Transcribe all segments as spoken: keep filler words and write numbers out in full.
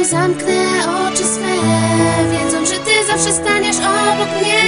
zamknę oczy swe, wiedząc, że ty zawsze staniesz obok mnie.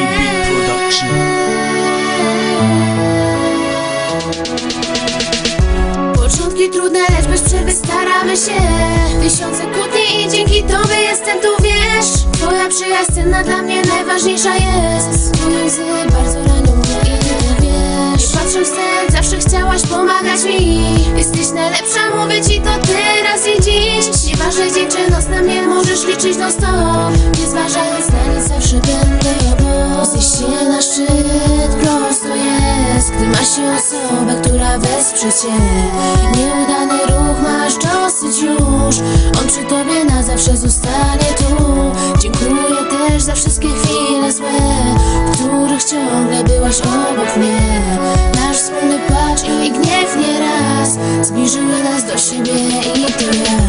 Początki trudne, lecz bez przerwy staramy się. Tysiące kłótni i dzięki tobie jestem tu, wiesz. Twoja przyjaźń cenna dla mnie najważniejsza jest. Twoje łzy bardzo ranią mnie i ty wiesz. Nie patrząc wstecz, zawsze chciałaś pomagać mi. Jesteś najlepsza, mówię ci to teraz i dziś. Nieważne dzień czy noc, na mnie możesz liczyć non stop. Nie zważając na nic, zawsze będę obok. Zejście na szczyt prosto jest, gdy ma się osobę, która wesprze cię. Nieudany ruch masz dosyć już, on przy tobie na zawsze zostanie tu. Dziękuję też za wszystkie chwile złe, w których ciągle byłaś obok mnie. Nasz wspólny płacz i gniew nieraz zbliżyły nas do siebie i ty ja.